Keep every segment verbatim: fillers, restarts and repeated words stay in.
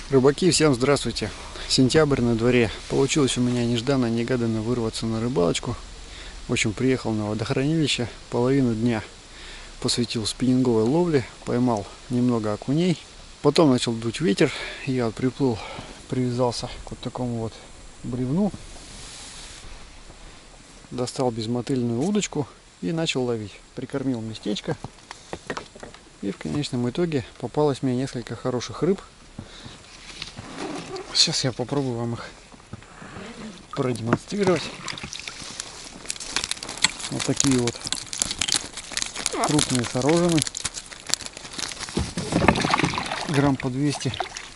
Рыбаки, всем здравствуйте! Сентябрь на дворе. Получилось у меня нежданно-негаданно вырваться на рыбалочку. В общем, приехал на водохранилище, половину дня посвятил спиннинговой ловле, поймал немного окуней. Потом начал дуть ветер, и я приплыл, привязался к вот такому вот бревну, достал безмотыльную удочку и начал ловить. Прикормил местечко, и в конечном итоге попалось мне несколько хороших рыб. Сейчас я попробую вам их продемонстрировать. Вот такие вот крупные сорожины, грамм по двести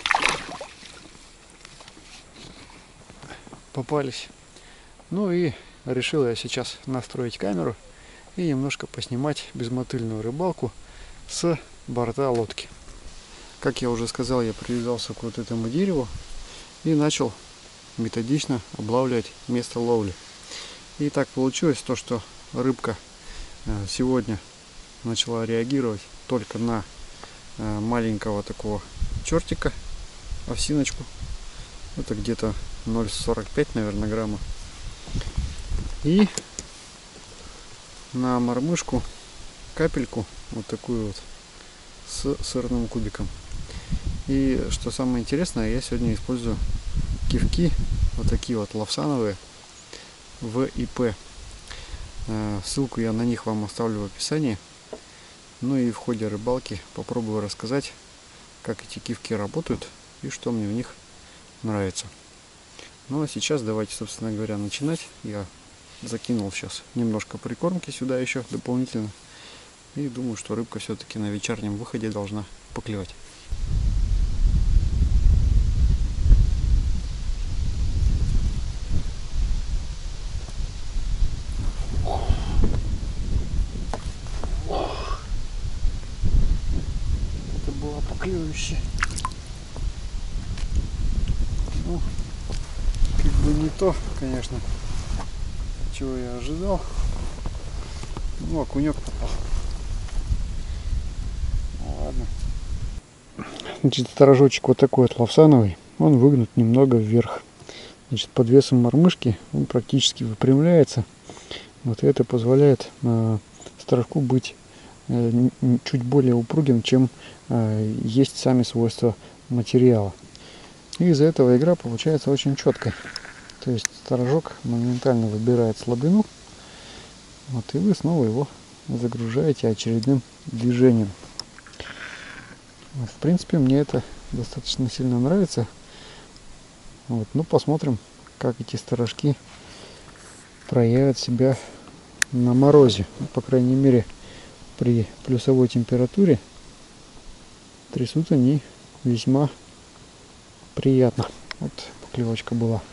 попались. Ну и решил я сейчас настроить камеру и немножко поснимать безмотыльную рыбалку с борта лодки. Как я уже сказал, я привязался к вот этому дереву и начал методично облавливать место ловли. И так получилось то, что рыбка сегодня начала реагировать только на маленького такого чертика, овсиночку. Это где-то ноль сорок пять, наверное, грамма. И на мормышку капельку, вот такую вот, с сырным кубиком. И что самое интересное, я сегодня использую кивки, вот такие вот лавсановые, в и пэ. Ссылку я на них вам оставлю в описании. Ну и в ходе рыбалки попробую рассказать, как эти кивки работают и что мне в них нравится. Ну а сейчас давайте, собственно говоря, начинать. Я закинул сейчас немножко прикормки сюда еще дополнительно. И думаю, что рыбка все-таки на вечернем выходе должна поклевать. Это было поклевище. Ну, как бы не то, конечно, чего я ожидал. Ну, окунек попал. Ладно. Значит, сторожочек вот такой вот лавсановый, он выгнут немного вверх. Значит, под весом мормышки он практически выпрямляется. Вот это позволяет э, сторожку быть э, чуть более упругим, чем э, есть сами свойства материала. И из-за этого игра получается очень четкой. То есть сторожок моментально выбирает слабину. Вот, и вы снова его загружаете очередным движением. В принципе, мне это достаточно сильно нравится. Вот, ну, посмотрим, как эти сторожки проявят себя на морозе. Ну, по крайней мере, при плюсовой температуре трясут они весьма приятно. Вот поклевочка была.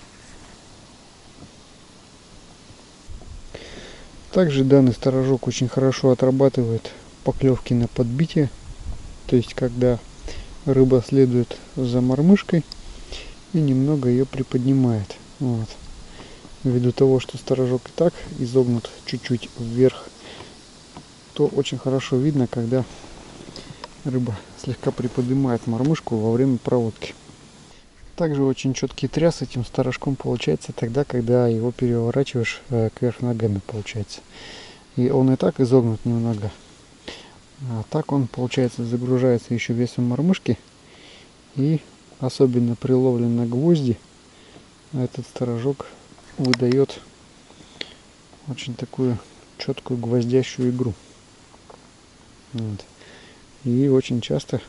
Также данный сторожок очень хорошо отрабатывает поклевки на подбитие. То есть, когда рыба следует за мормышкой и немного ее приподнимает. Вот. Ввиду того, что сторожок и так изогнут чуть-чуть вверх, то очень хорошо видно, когда рыба слегка приподнимает мормышку во время проводки. Также очень четкий тряс этим сторожком получается тогда, когда его переворачиваешь кверх ногами, получается. И он и так изогнут немного. А так он, получается, загружается еще весом мормышки. И особенно при ловле на гвозди этот сторожок выдает очень такую четкую гвоздящую игру. Вот. И очень часто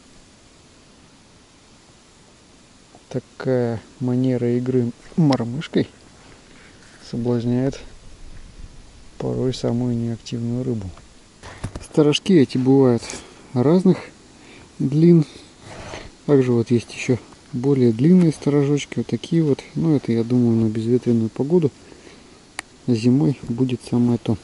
такая манера игры мормышкой соблазняет порой самую неактивную рыбу. Сторожки эти бывают разных длин. Также вот есть еще более длинные сторожочки, вот такие вот. Ну, это, я думаю, на безветренную погоду зимой будет самое то.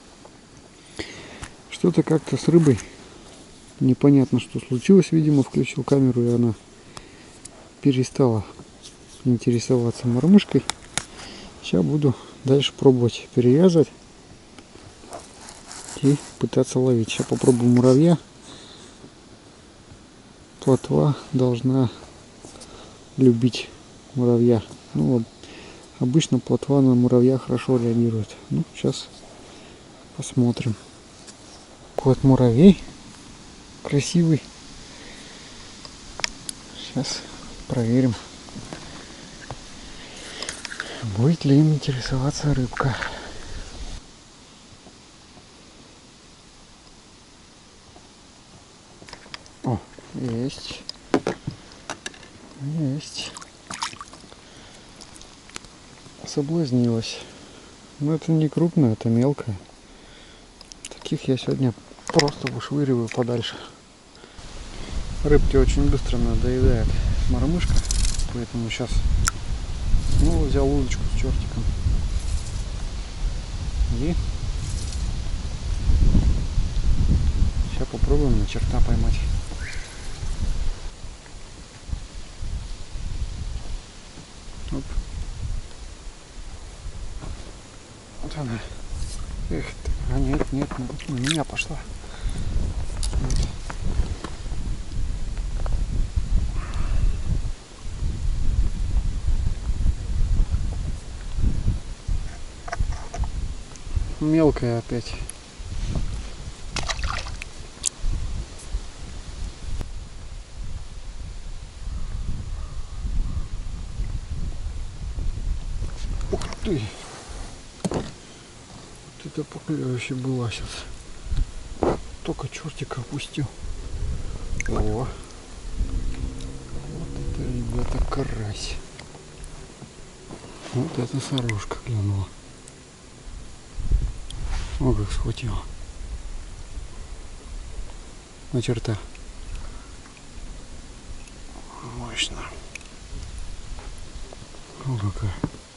Что-то как-то с рыбой непонятно, что случилось. Видимо, включил камеру, и она перестала интересоваться мормышкой. Сейчас буду дальше пробовать перевязывать и пытаться ловить. Сейчас попробую муравья. Плотва должна любить муравья. Ну, обычно плотва на муравья хорошо реагирует. Ну, сейчас посмотрим. Вот муравей красивый. Сейчас проверим, будет ли им интересоваться рыбка. О, есть. Есть. Соблазнилась. Но это не крупная, это мелкая. Таких я сегодня просто вышвыриваю подальше. Рыбки очень быстро надоедает мормышка, поэтому сейчас снова взял удочку с чертиком. И сейчас попробуем на черта поймать. Оп. Вот она. Эх ты. А нет, нет, на меня пошла. Вот. Мелкая опять. Ух ты! Вот это поклевище была сейчас. Только чертика опустил. О! Вот это, ребята, карась. Вот это сорожка клюнула. О, как схватила. На черта. Мощно. О, какая.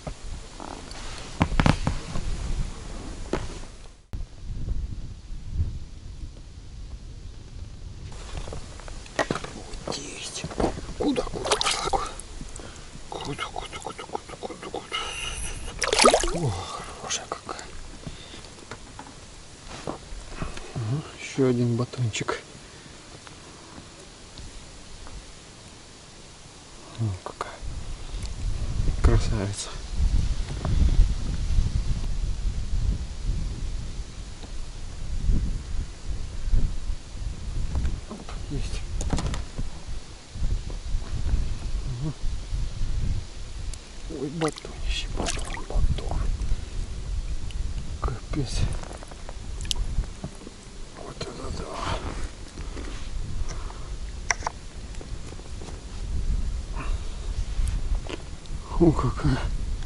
Есть. Куда, куда пошла? Куда, куда, куда, куда, куда, куда? О, хорошая какая. Угу, еще один батончик. О, какая красавица. Оп, есть. Угу. Ой, батонище, батон, батон. Капец. Вот это да. О, какая.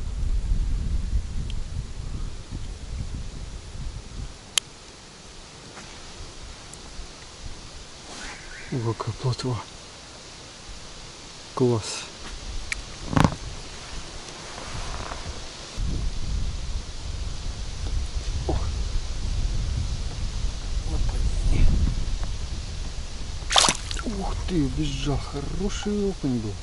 О, какая плотва. Класс. О. Опаньки. Ух ты, убежал. Хороший окунь был.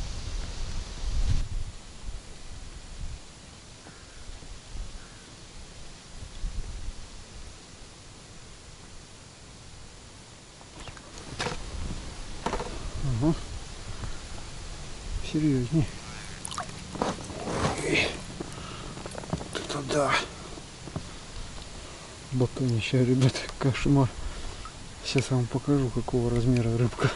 Ага. Серьезней. Вот это да. Батонище, ребята, кошмар. Сейчас я вам покажу, какого размера рыбка.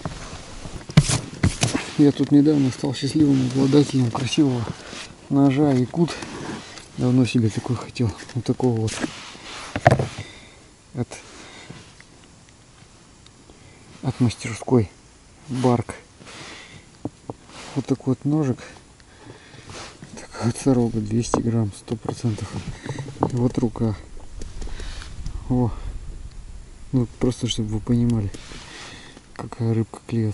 Я тут недавно стал счастливым обладателем красивого ножа якут. Давно себе такой хотел. Вот такого вот. От, от мастерской Барк. Вот такой вот ножик. Такая вот сорога, двести грамм, сто процентов. И вот рука. О, ну просто чтобы вы понимали, какая рыбка клюет.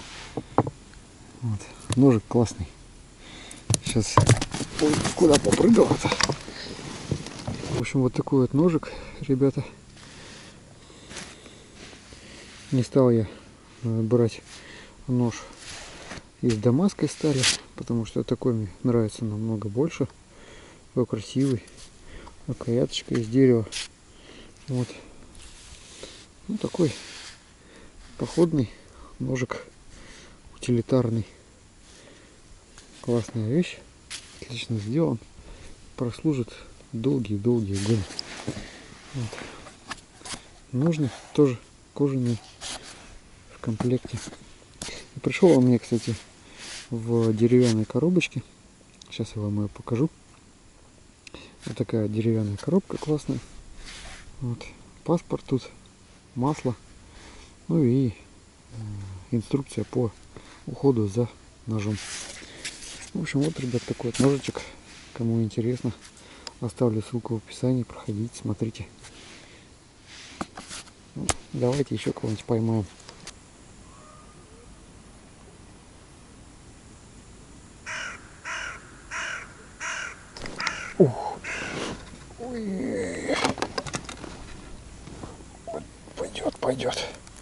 Вот. Ножик классный. Сейчас. Ой, куда попрыгал-то? В общем, вот такой вот ножик, ребята. Не стал я брать нож из дамасской стали, потому что такой мне нравится намного больше. Такой красивый. Рукояточка из дерева. Вот. Ну, такой походный ножик, утилитарный. Классная вещь, отлично сделан, прослужит долгие-долгие годы. Вот. Ножны тоже кожаные в комплекте. И пришел он мне, кстати, в деревянной коробочке. Сейчас я вам ее покажу. Вот такая деревянная коробка классная. Вот. Паспорт тут, масло, ну и инструкция по уходу за ножом. В общем, вот, ребят, такой вот ножичек. Кому интересно, оставлю ссылку в описании. Проходите, смотрите. Ну, давайте еще кого-нибудь поймаем. Ух. Ой. Пойдет, пойдет.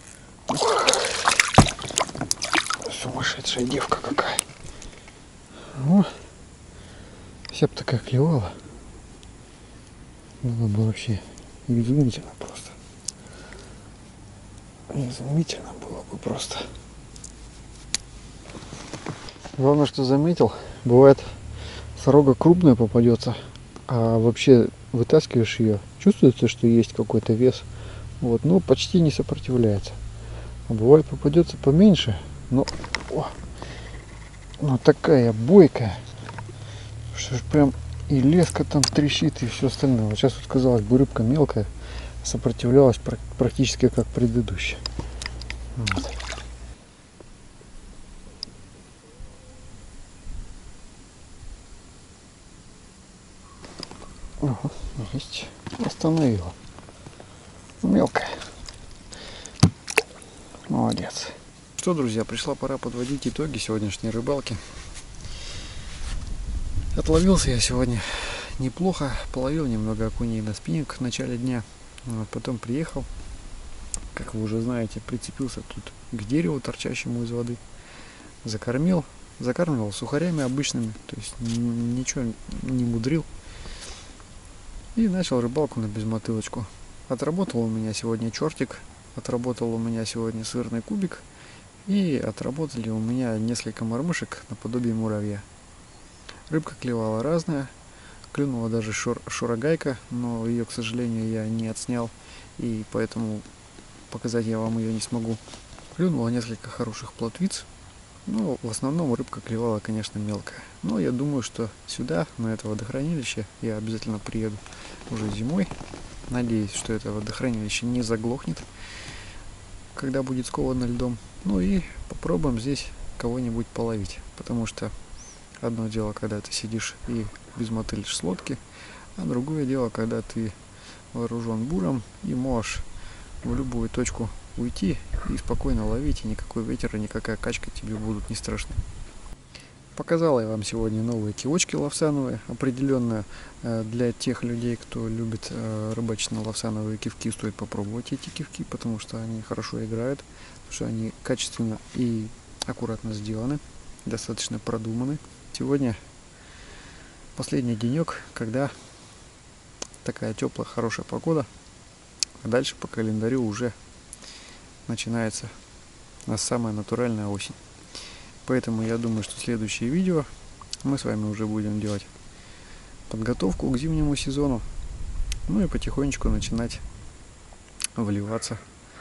Сумасшедшая девка какая. О, вся бы такая клевала. Было бы вообще изумительно просто. Изумительно было бы просто. Главное, что заметил, бывает сорога крупная попадется, а вообще вытаскиваешь ее, чувствуется, что есть какой-то вес, вот, но почти не сопротивляется. А бывает попадется поменьше, но, о, но такая бойкая, что ж прям и леска там трещит и все остальное. Вот сейчас вот казалось бы рыбка мелкая, сопротивлялась практически как предыдущая. Вот. Ага, есть. Остановила. Мелкая. Молодец. Что, друзья, пришла пора подводить итоги сегодняшней рыбалки. Отловился я сегодня неплохо, половил немного окуней на спиннинг в начале дня. Вот, потом приехал, как вы уже знаете, прицепился тут к дереву, торчащему из воды. Закормил, закармливал сухарями обычными, то есть ничего не мудрил. И начал рыбалку на безмотылочку. Отработал у меня сегодня чертик, отработал у меня сегодня сырный кубик и отработали у меня несколько мормышек наподобие муравья. Рыбка клевала разная, клюнула даже шур, шурагайка, но ее, к сожалению, я не отснял, и поэтому показать я вам ее не смогу. Клюнула несколько хороших плотвиц, но в основном рыбка клевала, конечно, мелкая. Но я думаю, что сюда, на это водохранилище, я обязательно приеду уже зимой. Надеюсь, что это водохранилище не заглохнет, когда будет сковано льдом. Ну и попробуем здесь кого-нибудь половить, потому что одно дело, когда ты сидишь и безмотылишь с лодки, а другое дело, когда ты вооружен буром и можешь в любую точку уйти и спокойно ловить, и никакой ветер и никакая качка тебе будут не страшны. Показал я вам сегодня новые кивочки лавсановые, определенно для тех людей, кто любит рыбачить на лавсановые кивки, стоит попробовать эти кивки, потому что они хорошо играют, потому что они качественно и аккуратно сделаны, достаточно продуманы. Сегодня последний денек, когда такая теплая, хорошая погода, а дальше по календарю уже начинается нас самая натуральная осень. Поэтому я думаю, что следующее видео мы с вами уже будем делать подготовку к зимнему сезону, ну и потихонечку начинать вливаться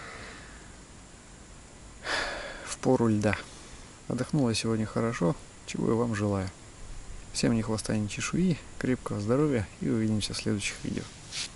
в пору льда. Отдохнула сегодня хорошо, чего я вам желаю. Всем ни хвоста, ни чешуи, крепкого здоровья и увидимся в следующих видео.